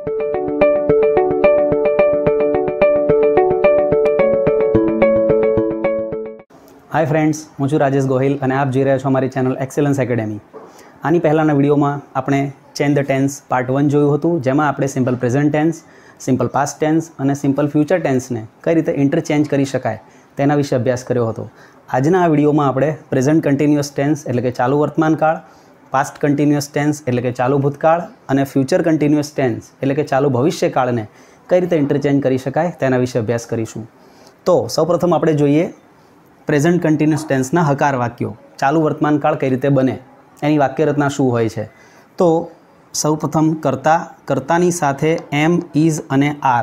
Hi friends, हूँ छूं राजेश गोहिल और आप जी रहा छो अमरी चैनल एक्सेलन्स एकेडमी। आनी पहलाना विडियो में आपणे चेंज द टेन्स पार्ट 1 जोयुं हतुं, जेमां आपणे simple present tense, simple past tense और सिम्पल फ्यूचर टेन्स ने कई रीते इंटरचेन्ज करी शकाय तेना विषे अभ्यास कर्यो हतो। आजना आ विडियो में आपणे प्रेजेंट कंटीन्युअस टेन्स एटले के चालू वर्तमान काळ, पास्ट कंटीन्युअस टेन्स एटले के चालू भूतकाळ और फ्यूचर कंटीन्युअस टेन्स एटले के चालू भविष्यकाळ ने कई रीते इंटरचेन्ज करी शकाय तेना विषे अभ्यास करीशुं। तो सौप्रथम आपणे जोईए प्रेजेंट कंटीन्युअस टेन्सना हकार वाक्यों। चालू वर्तमान काळ कई रीते बने एनी वाक्यरचना शुं होय छे। तो सौप्रथम कर्ता, कर्तानी साथे एम, इज अने आर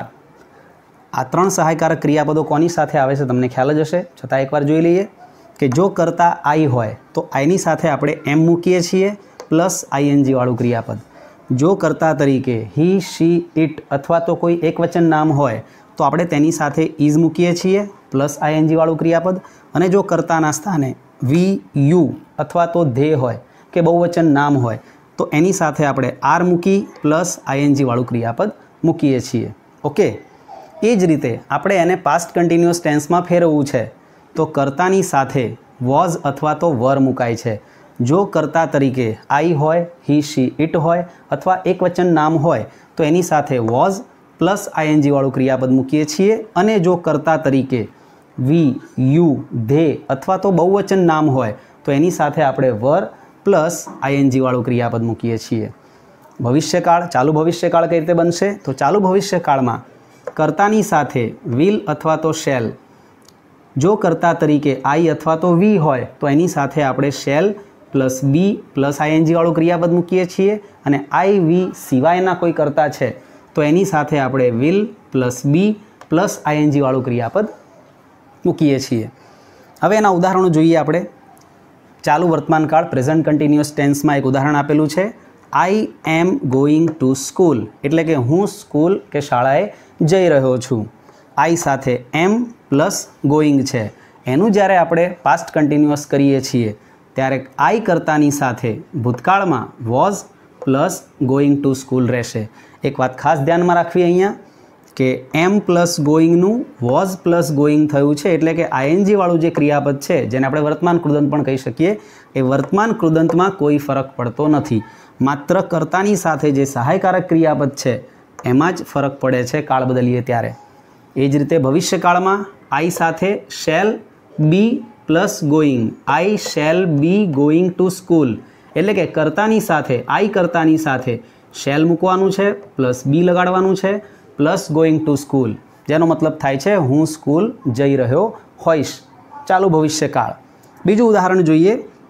आ त्रण सहायकारक क्रियापदों कोनी साथे आवे छे तमने ख्याल ज हशे। छतां एकवार जोई लईए कि जो कर्ता आई होय तो आईनी साथे आपणे एम मूकीए छीए प्लस आईएनजी वाळुं क्रियापद। जो कर्ता तरीके ही, शी, इट अथवा तो कोई एकवचन नाम होय तो आपणे तेनी साथे इज मूकीए छीए प्लस आईएनजी वाळुं क्रियापद। अने जो कर्ताना स्थाने वी, यू अथवा तो धे होय के बहुवचन नाम होय तो एनी साथे आपणे आर मूकी प्लस आईएनजी वाळुं क्रियापद मूकीए छीए। ओके, ए ज रीते आपणे एने पास्ट कंटीन्युअस टेन्स में फेरवવું छे तो कर्तानी साथे वॉज अथवा तो वर मुकाय छे। जो कर्ता तरीके आई होय, ही, शी, इट होय अथवा एकवचन नाम होय तो एनी साथे वॉज प्लस आईएनजी वाळुं क्रियापद मूकीए छीए। अने जो कर्ता तरीके वी, यू, धे अथवा तो बहुवचन नाम होय तो एनी साथे आपणे वर प्लस आईएनजी वाळुं क्रियापद मूकीए छीए। भविष्यकाळ, चालू भविष्यकाळ कई रीते बनशे तो चालू भविष्यकाळमां कर्तानी साथे विल अथवा तो शेल। जो कर्ता तरीके आई अथवा तो वी होय तो एनी साथे आपणे shall plus be plus ING वाळुं क्रियापद मूकीए छीए। अने आई, वी सिवायना कोई कर्ता छे तो एनी साथे आपणे will plus be plus ING वाळुं क्रियापद मूकीए छीए। हवे एना उदाहरणों जोईए आपणे। चालू वर्तमान काळ प्रेजेंट कंटीन्युअस टेन्स में एक उदाहरण आपेलुं छे, I am going to school एटले के हूँ स्कूल के शाळाए जई रह्यो छुं। आई साथे एम प्लस गोइंग छे। एनुं ज्यारे आपणे पास्ट कंटीन्युअस करीए छीए त्यारे आई कर्तानी साथे भूतकाळमां was plus going to school रहेशे। एक बात खास ध्यान में राखवी अहींया कि एम प्लस गोइंगनु वॉज प्लस गोइंग थयुं छे एटले के आईएनजी वाळुं जे क्रियापद छे जेने आपणे वर्तमान कृदंत पण कही शकीए ए वर्तमान कृदंतमां कोई फरक पड़तो नथी। मात्र कर्तानी साथे जे सहायकारक क्रियापद छे एमां ज फरक पड़े छे काळ बदलीए त्यारे। ए ज रीते भविष्यकाळमां आई साथे shall be plus going, I shall be going to school एटले के कर्तानी साथे आई कर्तानी साथे शेल मूकवानुं छे प्लस बी लगाडवानुं छे प्लस गोइंग टू स्कूल, जेनो मतलब थाय छे हूँ स्कूल जई रह्यो होईश। चालू भविष्यकाळ। बीजुं उदाहरण जोईए,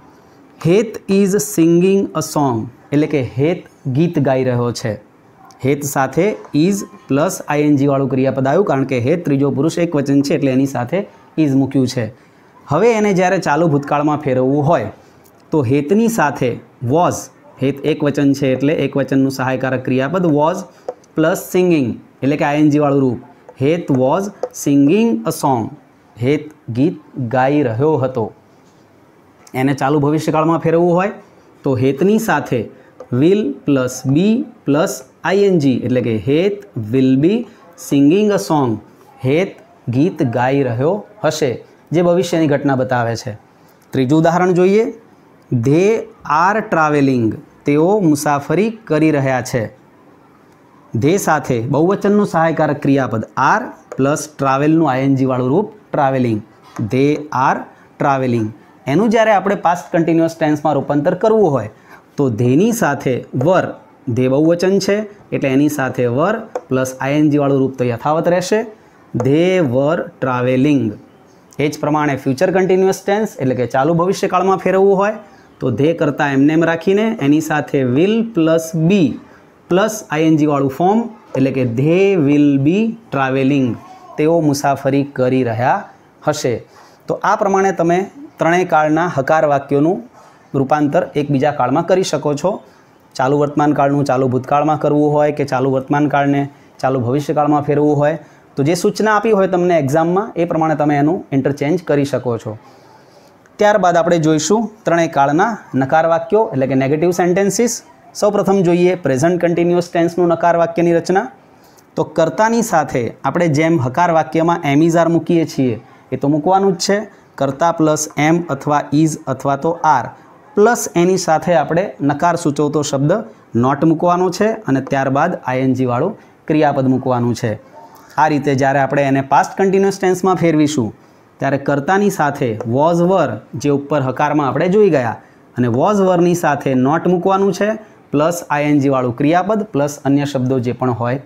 हेत इज सिंगिंग अ सॉन्ग एटले के हेत गीत गाई रह्यो छे। हेत साथे इज प्लस आईएनजी वाळुं क्रियापद आव्युं कारण के हेत त्रीजो पुरुष एकवचन छे एटले एनी साथे इज मूक्युं छे। हवे एने ज्यारे चालू भूतकाळमां फेरवવું होय तो हेतनी साथे वॉज, हेत एकवचन छे एटले एकवचननुं सहायकारक क्रियापद वॉज प्लस सिंगिंग एटले के आईएनजी वाळुं रूप, हेत was singing a song, Het गीत गाई रह्यो हतो। एने चालू भविष्यकाळमां फेरवવું होय तो हेतनी साथे will plus be plus ING एटले के Het will be singing a song, Het गीत गाई रह्यो हशे, जे भविष्यनी घटना बतावे छे। त्रीजुं उदाहरण जोईए, धे आर ट्रावेलिंग तेओ मुसाफरी करी रह्या छे। धे साथे बहुवचननुं सहायकारक क्रियापद आर प्लस ट्रावेलनुं आईएनजी वाळुं रूप ट्रावेलिंग, धे आर ट्रावेलिंग। एनुं ज्यारे आपणे पास्ट कंटीन्युअस टेन्समां रूपांतर करवुं होय तो धेनी साथे वर, धे बहुवचन छे एटले एनी साथे वर प्लस आईएनजी वाळुं रूप तो यथावत रहेशे, धे वर ट्रावेलिंग। ए ज प्रमाणे फ्यूचर कंटीन्युअस टेन्स एटले के चालू भविष्यकाळमां फेरवવું होय तो धे करता एमनेम राखीने एनी साथे will plus be plus ING वाळुं फॉर्म एटले के धे विल बी ट्रावेलिंग, तेओ मुसाफरी करी रह्या हशे। तो आ प्रमाणे तमे त्रणेय काळना हकार वाक्योनुं रूपांतर एकबीजा काळमां करी शको छो। चालू वर्तमान काळनुं चालू भूतकाळमां करवुं होय के चालू वर्तमान काळने चालू भविष्यकाळमां फेरवવું होय तो जे सूचना आपी होय तमने एक्जाममां ए प्रमाणे तमे एनुं इंटरचेन्ज करी शको छो। त्यारबाद આપણે જોઈશું ત્રણેય કાળના નકાર વાક્યો એટલે કે નેગેટિવ સેન્ટેન્સીસ, સૌપ્રથમ જોઈએ પ્રેઝન્ટ કન્ટિન્યુઅસ ટેન્સનું નકાર વાક્યની રચના. તો કર્તાની સાથે આપણે જેમ હકાર વાક્યમાં એમ ઇઝ આર મૂકીએ છીએ એ તો મૂકવાનું જ છે. કર્તા પ્લસ એમ અથવા ઇઝ અથવા તો આર પ્લસ એની સાથે આપણે નકાર સૂચવતો શબ્દ નોટ મૂકવાનો છે અને ત્યારબાદ આઈએનજી વાળું ક્રિયાપદ મૂકવાનું છે. આ રીતે જ્યારે આપણે એને પાસ્ટ કન્ટિન્યુઅસ ટેન્સમાં ફેરવીશું ત્યારે કર્તાની સાથે વોઝ વર જે ઉપર હકારમાં આપણે જોઈ ગયા અને વોઝ વરની સાથે નોટ મૂકવાનું છે પ્લસ આઈએનજી વાળું ક્રિયાપદ પ્લસ અન્ય શબ્દો જે પણ હોય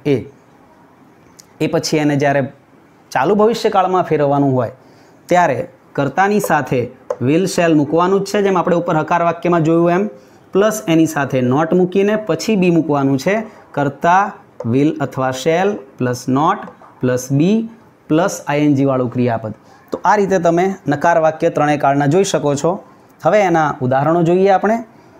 એ પછી એને જ્યારે ચાલુ ભવિષ્યકાળમાં ફેરવવાનું હોય ત્યારે કર્તાની સાથે વિલ શેલ મૂકવાનું જ છે જેમ આપણે ઉપર હકાર વાક્યમાં જોયું એમ પ્લસ એની સાથે નોટ મૂકીને પછી બી મૂકવાનું છે. કર્તા વિલ અથવા shall plus not plus be plus ING વાળું ક્રિયાપદ. તો આ રીતે તમે નકાર વાક્ય ત્રણેય કાળના જોઈ શકો છો. હવે એના ઉદાહરણો જોઈએ આપણે.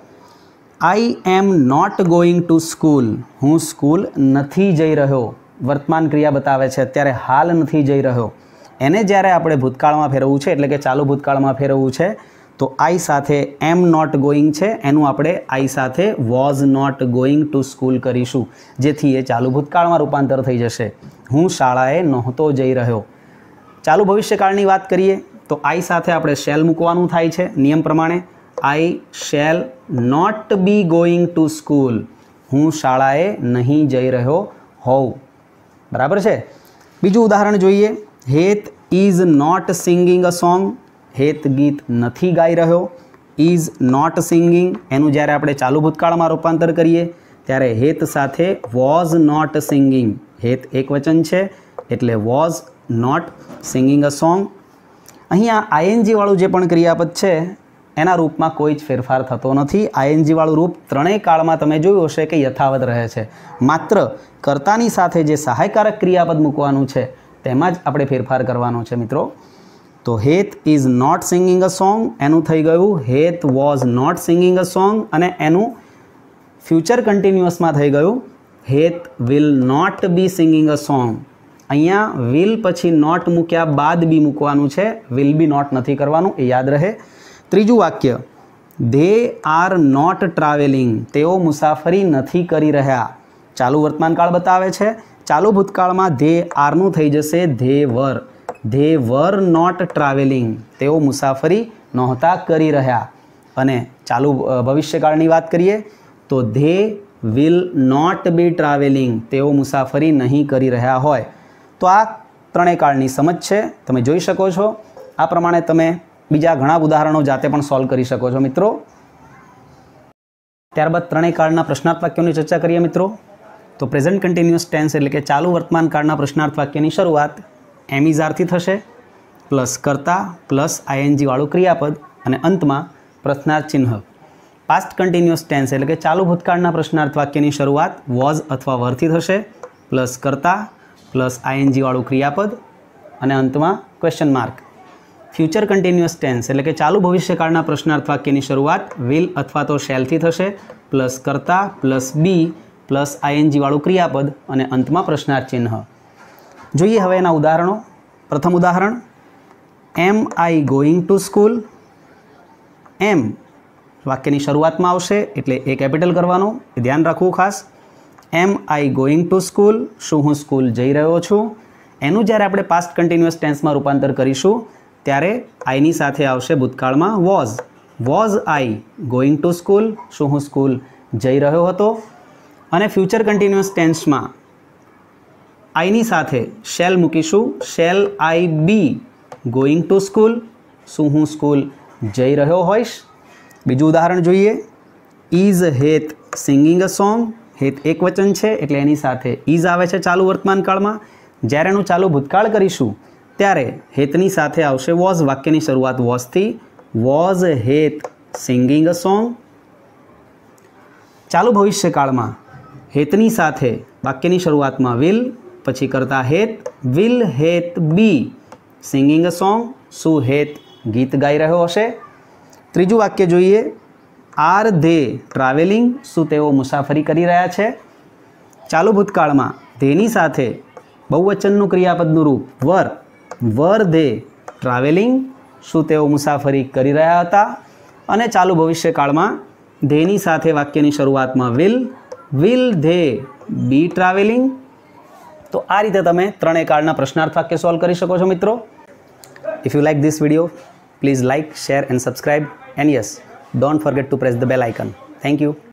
I am not going to school. હું સ્કૂલ નથી જઈ રહ્યો. વર્તમાન ક્રિયા બતાવે છે, અત્યારે હાલ નથી જઈ રહ્યો. એને જ્યારે આપણે ભૂતકાળમાં ફેરવવું છે એટલે કે ચાલુ ભૂતકાળમાં ફેરવવું છે તો આઈ સાથે એમ નોટ ગોઈંગ છે એનું આપણે આઈ સાથે was not going to school કરીશું જેથી એ ચાલુ ભૂતકાળમાં રૂપાંતર થઈ જશે. હું શાળાએ નહોતો જઈ રહ્યો. ચાલુ ભવિષ્યકાળની વાત કરીએ તો આઈ સાથે આપણે શેલ મૂકવાનું થાય છે નિયમ પ્રમાણે. I shall not be going to school. હું શાળાએ નહીં જઈ રહ્યો હોઉં. બરાબર છે. બીજું ઉદાહરણ જોઈએ. Het is not singing a song. Het ગીત નથી ગાઈ રહ્યો. ઇઝ નોટ સિંગિંગ એનું જ્યારે આપણે ચાલુ ભૂતકાળમાં રૂપાંતર કરીએ ત્યારે હેત સાથે વોઝ નોટ સિંગિંગ. હેત એક વચન છે એટલે was not singing a song. અહીંયા આઈએનજી વાળું જે પણ ક્રિયાપદ છે એના રૂપમાં કોઈ જ ફેરફાર થતો નથી. આઈએનજી વાળું રૂપ ત્રણેય કાળમાં તમે જોયું હશે કે યથાવત રહે છે. માત્ર કર્તાની સાથે જે સહાયકારક ક્રિયાપદ મૂકવાનું છે તેમાં જ આપણે ફેરફાર કરવાનો છે મિત્રો. તો Het is not singing a song એનું થઈ ગયું Het was not singing a song અને એનું ફ્યુચર કન્ટિન્યુઅસમાં થઈ ગયું Het will not be singing a song. અહીંયા વિલ પછી નોટ મૂક્યા બાદ બી મૂકવાનું છે. વિલ બી નોટ નથી કરવાનું, એ યાદ રહે. ત્રીજું વાક્ય ધે આર નોટ ટ્રાવેલિંગ. તેઓ મુસાફરી નથી કરી રહ્યા. ચાલુ વર્તમાન કાળ બતાવે છે. ચાલુ ભૂતકાળમાં ધે આરનું થઈ જશે they were. They were not travelling. તેઓ મુસાફરી નહોતા કરી રહ્યા. અને ચાલુ ભવિષ્યકાળની વાત કરીએ તો they will not be travelling. તેઓ મુસાફરી નહીં કરી રહ્યા હોય. તો આ ત્રણેય કાળની સમજ છે, તમે જોઈ શકો છો. આ પ્રમાણે તમે બીજા ઘણા ઉદાહરણો જાતે પણ સોલ્વ કરી શકો છો મિત્રો. ત્યારબાદ ત્રણેય કાળના પ્રશ્નાર્થ વાક્યોની ચર્ચા કરીએ મિત્રો. તો પ્રેઝન્ટ કન્ટિન્યુઅસ ટેન્સ એટલે કે ચાલુ વર્તમાન કાળના પ્રશ્નાર્થ વાક્યની શરૂઆત એમ ઇઝ આરથી થશે પ્લસ કર્તા પ્લસ આઈએનજી વાળું ક્રિયાપદ અને અંતમાં પ્રશ્નાર્થ ચિહ્ન. પાસ્ટ કન્ટિન્યુઅસ ટેન્સ એટલે કે ચાલુ ભૂતકાળના પ્રશ્નાર્થ વાક્યની શરૂઆત વોઝ અથવા વરથી થશે પ્લસ કર્તા પ્લસ આઈએનજી વાળું ક્રિયાપદ અને અંતમાં question mark. Future continuous tense એટલે કે ચાલુ ભવિષ્યકાળના પ્રશ્નાર્થ વાક્યની શરૂઆત વિલ અથવા તો શેલથી થશે પ્લસ કર્તા પ્લસ બી પ્લસ આઈએનજી વાળું ક્રિયાપદ અને અંતમાં પ્રશ્નાર્થ ચિહ્ન. જોઈએ હવે એના ઉદાહરણો. પ્રથમ ઉદાહરણ am I going to school. Am વાક્યની શરૂઆતમાં આવશે એટલે એ કેપિટલ કરવાનો, એ ધ્યાન રાખવું ખાસ. Am I going to school. શું હું સ્કૂલ જઈ રહ્યો છું. એનું જ્યારે આપણે પાસ્ટ કન્ટિન્યુઅસ ટેન્સમાં રૂપાંતર કરીશું ત્યારે આઈની સાથે આવશે ભૂતકાળમાં was. Was I going to school. શું હું સ્કૂલ જઈ રહ્યો હતો. અને ફ્યુચર કન્ટિન્યુઅસ ટેન્સમાં આઈની સાથે શેલ મૂકીશું. Shall I be going to school. શું હું સ્કૂલ જઈ રહ્યો હોઈશ. બીજું ઉદાહરણ જોઈએ. ઇઝ હેત સિંગિંગ અ સોંગ. હેત એક વચન છે એટલે એની સાથે ઇઝ આવે છે ચાલુ વર્તમાન કાળમાં. જ્યારે એનું ચાલુ ભૂતકાળ કરીશું ત્યારે હેતની સાથે આવશે વોઝ. વાક્યની શરૂઆત વોઝથી. Was Het singing a song. ચાલુ ભવિષ્યકાળમાં હેતની સાથે વાક્યની શરૂઆતમાં વિલ પછી કરતા હેત. વિલ હેત બી સિંગિંગ અ સોંગ. શું હેત ગીત ગાઈ રહ્યો હશે. ત્રીજું વાક્ય જોઈએ. Are they travelling. શું તેઓ મુસાફરી કરી રહ્યા છે. ચાલુ ભૂતકાળમાં ધેની સાથે બહુવચનનું ક્રિયાપદનું રૂપ વર. વર ધે ટ્રાવેલિંગ. શું તેઓ મુસાફરી કરી રહ્યા હતા. અને ચાલુ ભવિષ્યકાળમાં ધેની સાથે વાક્યની શરૂઆતમાં વિલ ધે બી ટ્રાવેલિંગ. તો આ રીતે તમે ત્રણેય કાળના પ્રશ્નાર્થ વાક્ય સોલ્વ કરી શકો છો મિત્રો. If you like this video, please like, share and subscribe, and yes, don't forget to press the bell icon. Thank you.